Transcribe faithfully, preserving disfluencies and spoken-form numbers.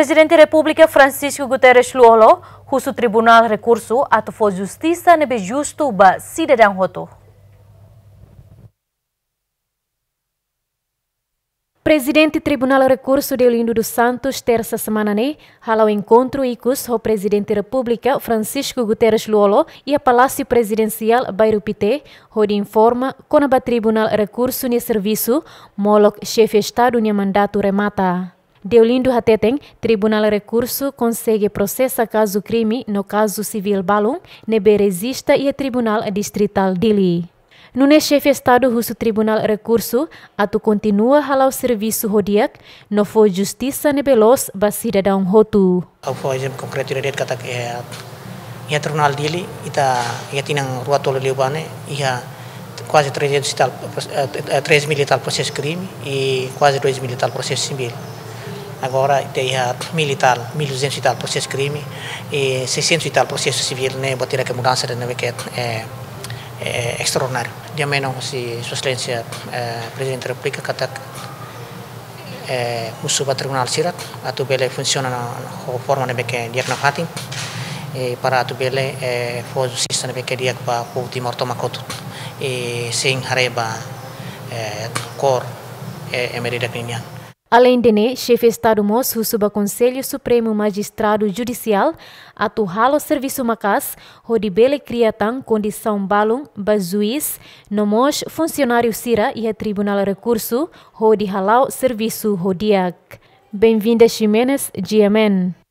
Presidente da República Francisco Guterres Luolo, o Tribunal recurso ato for justiça nebe justo ba cidadão hoto. Presidente Tribunal Recurso Deolindo dos Santos, terça semana ne, hala o encontro icus o Presidente da República Francisco Guterres Luolo e a Palácio Presidencial Bairro Pité, onde informa quando o Tribunal Recurso ne serviço, molok chefe Estado ne mandato remata. Deolindo hateteng, Tribunal Recurso consegue processar caso crime no caso civil balung, nebe resista e a Tribunal Distrital Dili. No chefe Estado russo Tribunal Recurso, atu continua halau serviço rodiak, no for justiça nebelos ba cidadão hotu. Au for exemplo concreto dire kata é ia Tribunal Dili ita ia tinang rua tolo liubane ia quase trezentos e tal três mil e tal processo crime e quase dois mil e tal processo civil. Agora tem mil e tal, mil e duzentos e tal processo crime e seiscentos e tal processo civil, né? Botar que mudança da neve que é é extraordinário. De menos se Sua Excelência Presidente da República kata o suba Tribunal Sirat, atu bele funciona na forma neve que dia na fatin e para atu bele for justiça neve que dia para o timor toma conta e sem hareba cor é medida criminal. Além de ne, chefe Estado Mos, suba Conselho Supremo Magistrado Judicial, atu halo serviço macas, onde bele criatan condição balung, ba juiz, nomos funcionário sira e a Tribunal Recurso, onde halau serviço rodiak. Bem-vinda Ximenes, G M N.